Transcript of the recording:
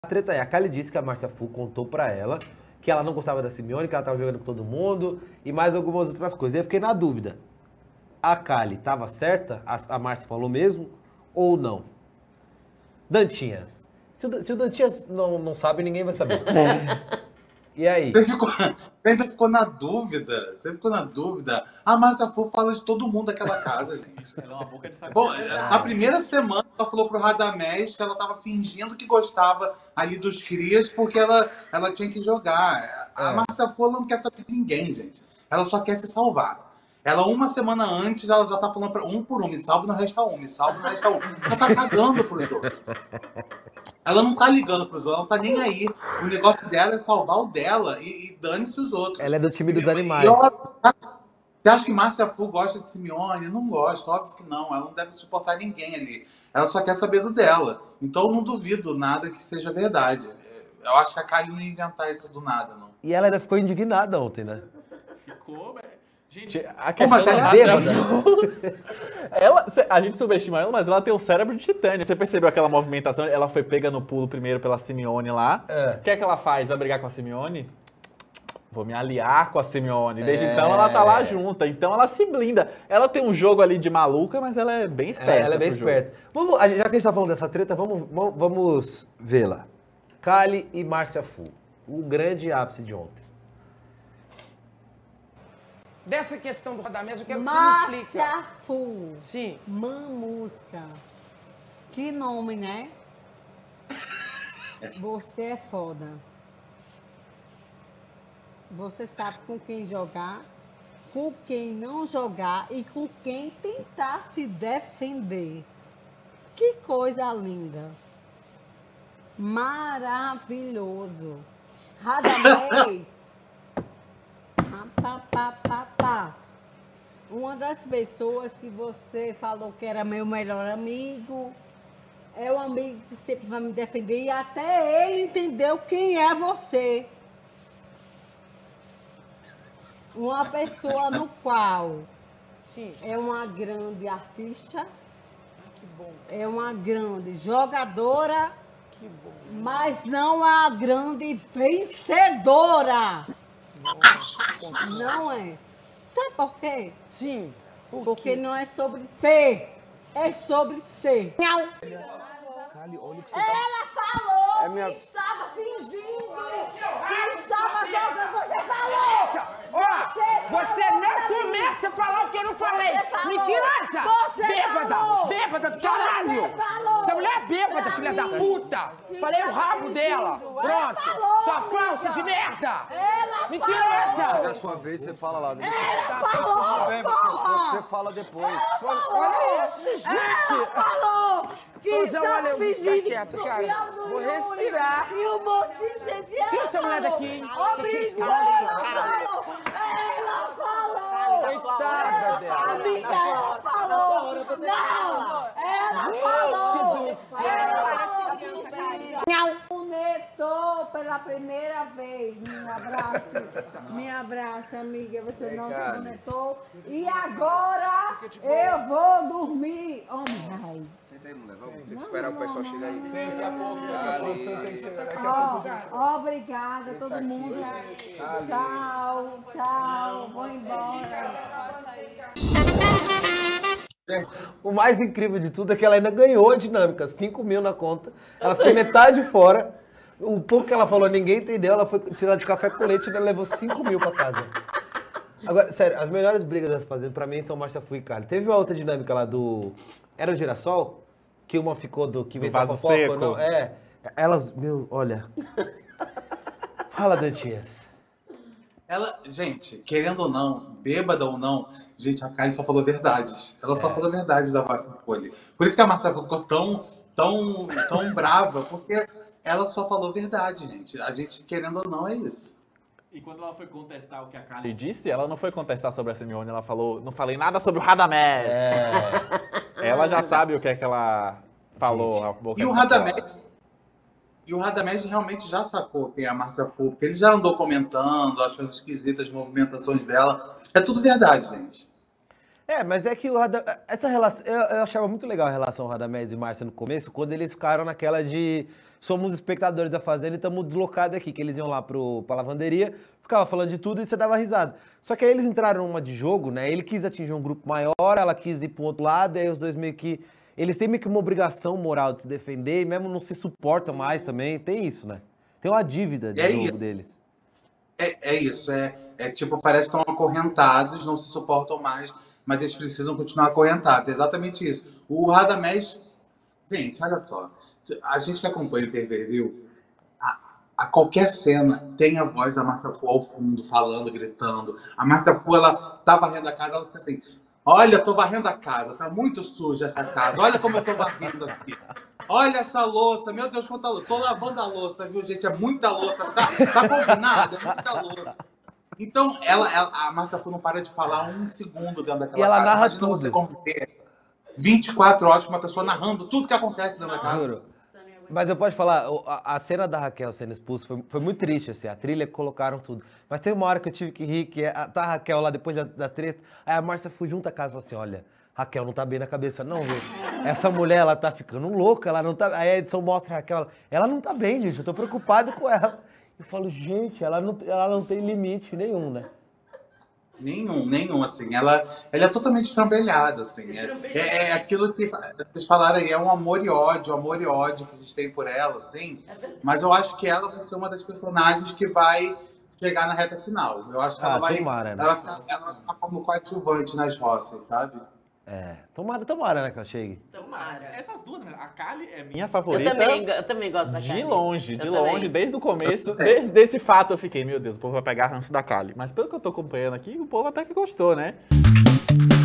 A treta é, a Kylie disse que a Márcia Fu contou pra ela que ela não gostava da Simeone, que ela tava jogando com todo mundo e mais algumas outras coisas. Eu fiquei na dúvida. A Kylie tava certa? A Márcia falou mesmo? Ou não? Dantinhas. Se o Dantinhas não sabe, ninguém vai saber. E aí? Você ainda ficou na dúvida. Você ficou na dúvida. A Márcia Fu fala de todo mundo daquela casa, gente. Ela é uma boca de saco. Bom, na primeira semana ela falou pro Radamés que ela tava fingindo que gostava ali dos crias porque ela tinha que jogar. A Márcia Fu não quer saber de ninguém, gente. Ela só quer se salvar. Ela, uma semana antes, ela já tá falando pra um por um, me salve no resta um, me salve no resta um. Ela tá cagando pros outros. Ela não tá ligando pros outros, ela não tá nem aí. O negócio dela é salvar o dela e dane-se os outros. Ela é do time dos animais. Você acha que Márcia Fu gosta de Simeone? Não gosta, óbvio que não. Ela não deve suportar ninguém ali. Ela só quer saber do dela. Então eu não duvido nada que seja verdade. Eu acho que a Kylie não ia inventar isso do nada, não. E ela ainda ficou indignada ontem, né? Ficou, velho. Gente, a questão mas ela da é Márcia Fu, a gente subestima ela, mas ela tem o cérebro de titânio. Você percebeu aquela movimentação? Ela foi pega no pulo primeiro pela Simeone lá. O que é que ela faz? Vai brigar com a Simeone? Vou me aliar com a Simeone. Desde então ela tá lá junta. Então ela se blinda. Ela tem um jogo ali de maluca, mas ela é bem esperta. Ela é bem esperta. Já que a gente tá falando dessa treta, vamos vê-la. Kylie e Márcia Fu. O grande ápice de ontem. Dessa questão do Radamés, eu quero que você me explique. Márcia Fu. Sim. Mamusca. Que nome, né? Você é foda. Você sabe com quem jogar, com quem não jogar e com quem tentar se defender. Que coisa linda. Maravilhoso. Radamés. Uma das pessoas que você falou que era meu melhor amigo, é o amigo que sempre vai me defender e até ele entendeu quem é você. Uma pessoa no qual é uma grande artista, Que bom, é uma grande jogadora, que bom. mas não é a grande vencedora. Não é. Sabe por quê? Sim. Porque não é sobre P, é sobre C. Ela falou que estava fingindo, que estava jogando. Você falou! Você não começa a falar o que eu não falei! Mentirosa! Bêbada! Bêbada do caralho! Essa mulher é bêbada, filha da puta! Falei o rabo dela! Pronto! Sua falsa de merda! Mentirosa! Chega a sua vez, você fala lá. Você fala depois. Olha isso, gente! Falou que estava fingindo. Quieto, cara. Vou respirar. E um monte de gente. Tira essa mulher daqui. Ela falou! Coitada dela. Amiga, ela falou! Não! Ela falou! Conectou pela primeira vez. Me abraça, amiga. Você não se conectou. E agora eu vou dormir. Oh, ai. Senta aí, mulher. Vamos ter que esperar o pessoal chegar aí. Daqui a pouco, Obrigada, todo mundo. Tchau, tchau. Vou embora. O mais incrível de tudo é que ela ainda ganhou a dinâmica, 5 mil na conta. Ela ficou metade fora. O pouco que ela falou, ninguém entendeu. Ela foi tirar de café com leite e ainda levou 5 mil pra casa. Agora, sério, as melhores brigas das fazendas pra mim são Márcia Fu e Kylie. Teve uma outra dinâmica lá do... Era o Girassol? Que uma ficou do... Que veio vaso fofoca, seco. não? É. Elas... Meu, olha... Fala, Dantinhas. Ela, gente, querendo ou não, bêbada ou não, gente, a Kylie só falou verdades. Ela só falou verdades da Márcia Fu ali. Por isso que a Márcia Fu ficou tão brava, porque ela só falou verdade, gente. A gente, querendo ou não, é isso. E quando ela foi contestar o que a Kylie disse, ela não foi contestar sobre a Simeone, ela falou, não falei nada sobre o Radamés. Ela já sabe o que é que ela falou. A boca E o Radamés realmente já sacou quem é a Márcia Fu, porque ele já andou comentando, achando esquisitas as movimentações dela. É tudo verdade, gente. Mas é que essa relação... Eu achava muito legal a relação Radamés e Márcia no começo, quando eles ficaram naquela de somos espectadores da Fazenda e estamos deslocados aqui, que eles iam lá pra lavanderia, ficava falando de tudo e você dava risada. Só que aí eles entraram numa de jogo, né? Ele quis atingir um grupo maior, ela quis ir pro outro lado, e aí os dois meio que... Eles têm meio que uma obrigação moral de se defender, e mesmo não se suportam mais também, tem isso, né? Tem uma dívida de jogo deles. É isso, tipo, parece que estão acorrentados, não se suportam mais, mas eles precisam continuar acorrentados, é exatamente isso. O Radamés, gente, olha só, a gente que acompanha o pay-per-view, a qualquer cena tem a voz da Márcia Fu ao fundo, falando, gritando. A Márcia Fu, ela tá varrendo a casa, ela fica assim, olha, eu tô varrendo a casa, tá muito suja essa casa, olha como eu tô varrendo aqui. Olha essa louça, meu Deus, quanta louça. Tô lavando a louça, viu, gente? É muita louça. Tá combinado? É muita louça. Então, a Márcia Fu não para de falar um segundo dentro daquela casa. E ela narra Imagina tudo. você conviver 24 horas com uma pessoa narrando tudo que acontece dentro da casa. Juro. Mas eu posso falar, a cena da Raquel sendo expulsa foi muito triste, assim, a trilha que colocaram tudo. Mas tem uma hora que eu tive que rir, que tá a Raquel lá depois da treta, aí a Márcia Fu junta a casa e fala assim, olha, Raquel não tá bem na cabeça não, viu? Essa mulher, ela tá ficando louca, ela não tá... Aí a edição mostra a Raquel, ela não tá bem, gente, eu tô preocupado com ela. Eu falo, gente, ela não tem limite nenhum, né? Nenhum, assim. Ela é totalmente estrambelhada, assim. É aquilo que vocês falaram aí, é um amor e ódio que a gente tem por ela, assim. Mas eu acho que ela vai ser uma das personagens que vai chegar na reta final. Eu acho que ela vai ficar como coadjuvante nas roças, sabe? Tomara, né, que ela chegue. Tomara. Essas duas, né? A Kali é Minha favorita. Eu também gosto da Kali. De longe, também. desde o começo, desde esse fato eu fiquei, meu Deus, o povo vai pegar ranço da Kali. Mas pelo que eu tô acompanhando aqui, o povo até que gostou, né?